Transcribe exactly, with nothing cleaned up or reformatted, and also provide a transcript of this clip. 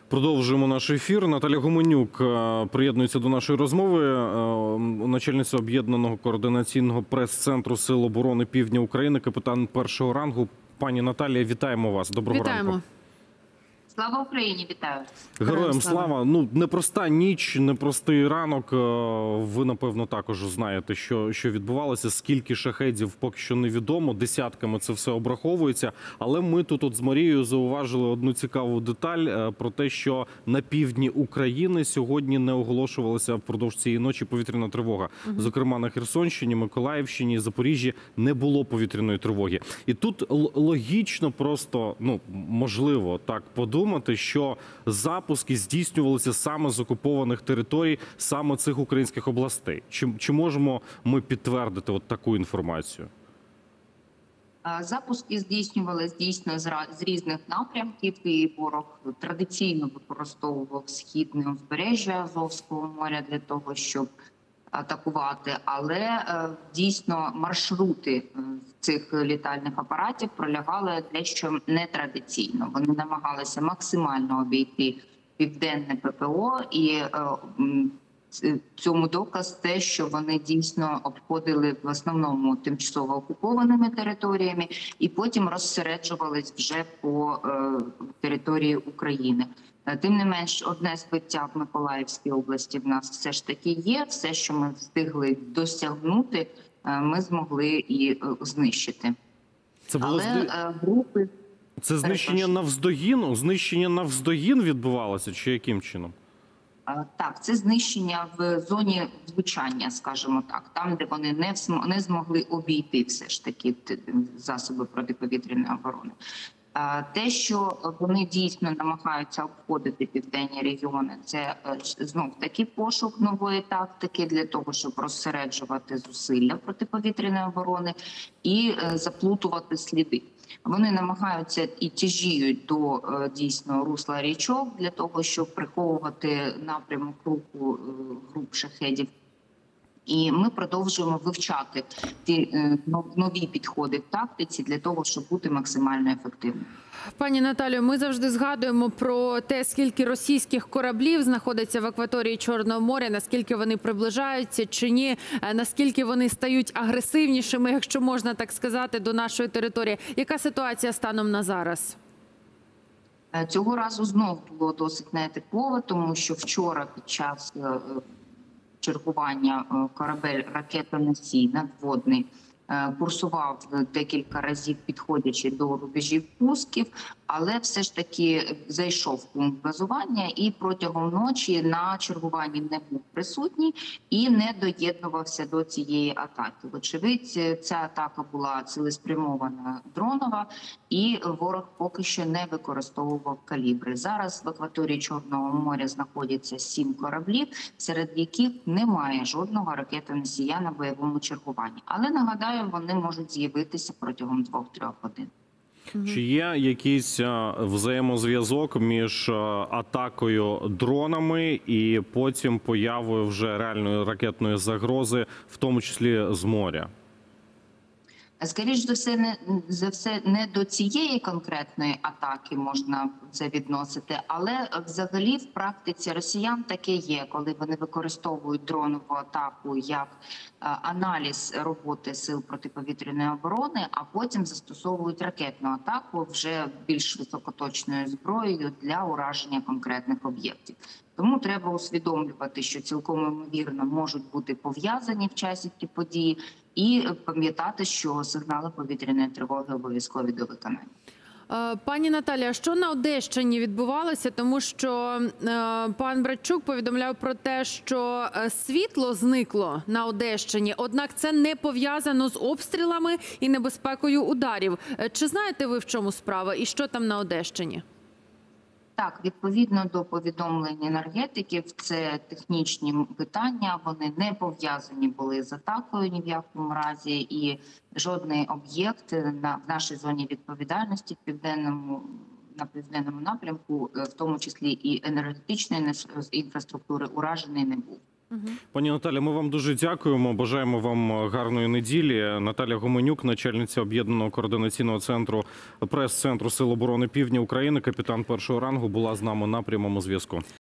Продовжуємо наш ефір. Наталя Гуменюк приєднується до нашої розмови, начальниця Об'єднаного координаційного прес-центру Сил оборони Півдня України, капітан першого рангу. Пані Наталія, вітаємо вас. Доброго Вітаємо. ранку. Слава Україні, вітаю. Героям слава. Ну, непроста ніч, непростий ранок. Ви, напевно, також знаєте, що, що відбувалося. Скільки шахедів поки що невідомо. Десятками це все обраховується. Але ми тут от з Марією зауважили одну цікаву деталь про те, що на півдні України сьогодні не оголошувалася впродовж цієї ночі повітряна тривога. Угу. Зокрема, на Херсонщині, Миколаївщині, Запоріжжі не було повітряної тривоги. І тут логічно просто, ну, можливо, так подумати, що запуски здійснювалися саме з окупованих територій, саме цих українських областей. Чи, чи можемо ми підтвердити от таку інформацію? Запуски здійснювалися дійсно з різних напрямків, і ворог традиційно використовував східне узбережжя Азовського моря для того, щоб атакувати, але дійсно маршрути цих літальних апаратів пролягали дещо нетрадиційно. Вони намагалися максимально обійти південне ППО, і цьому доказ те, що вони дійсно обходили в основному тимчасово окупованими територіями і потім розсереджувались вже по території України. Тим не менш, одне збиття в Миколаївській області в нас все ж таки є. Все, що ми встигли досягнути, ми змогли і знищити. Це було Але зди... групи... Це знищення навздогін? Знищення навздогін відбувалося чи яким чином? Так, це знищення в зоні влучання, скажімо так, там, де вони не, не змогли обійти все ж таки засоби протиповітряної оборони. Те, що вони дійсно намагаються обходити південні регіони, це знов-таки пошук нової тактики для того, щоб розсереджувати зусилля протиповітряної оборони і заплутувати сліди. Вони намагаються і тяжіють до дійсно русла річок для того, щоб приховувати напрямок руху груп шахедів. І ми продовжуємо вивчати ті нові підходи в тактиці для того, щоб бути максимально ефективними. Пані Наталію, ми завжди згадуємо про те, скільки російських кораблів знаходиться в акваторії Чорного моря, наскільки вони приближаються чи ні, наскільки вони стають агресивнішими, якщо можна так сказати, до нашої території. Яка ситуація станом на зараз? Цього разу знов було досить нетипово, тому що вчора під час чергування корабель ракетоносій надводний курсував декілька разів, підходячи до рубежів пусків, але все ж таки зайшов в пункт базування і протягом ночі на чергуванні не був присутній і не доєднувався до цієї атаки. Вочевидь, ця атака була цілеспрямована дронова, і ворог поки що не використовував калібри. Зараз в акваторії Чорного моря знаходяться сім кораблів, серед яких немає жодного ракетоносія на бойовому чергуванні. Але, нагадаю, вони можуть з'явитися протягом двох-трьох годин. Чи є якийсь взаємозв'язок між атакою дронами і потім появою вже реальної ракетної загрози, в тому числі з моря? Скоріш за все, не, за все, не до цієї конкретної атаки можна це відносити, але взагалі в практиці росіян таке є, коли вони використовують дронову атаку як аналіз роботи сил протиповітряної оборони, а потім застосовують ракетну атаку вже більш високоточною зброєю для ураження конкретних об'єктів. Тому треба усвідомлювати, що цілком ймовірно можуть бути пов'язані в часі ті події, і пам'ятати, що сигнали повітряної тривоги обов'язкові до виконання. Пані Наталія, що на Одещині відбувалося? Тому що е, пан Братчук повідомляв про те, що світло зникло на Одещині, однак це не пов'язано з обстрілами і небезпекою ударів. Чи знаєте ви, в чому справа і що там на Одещині? Так, відповідно до повідомлень енергетиків, це технічні питання, вони не пов'язані були з атакою ні в якому разі, і жодний об'єкт на в нашій зоні відповідальності в південному на південному напрямку, в тому числі і енергетичної інфраструктури, уражений не був. Пані Наталя, ми вам дуже дякуємо. Бажаємо вам гарної неділі. Наталя Гуменюк, начальниця Об'єднаного координаційного центру прес-центру Сил оборони Півдня України, капітан першого рангу, була з нами на прямому зв'язку.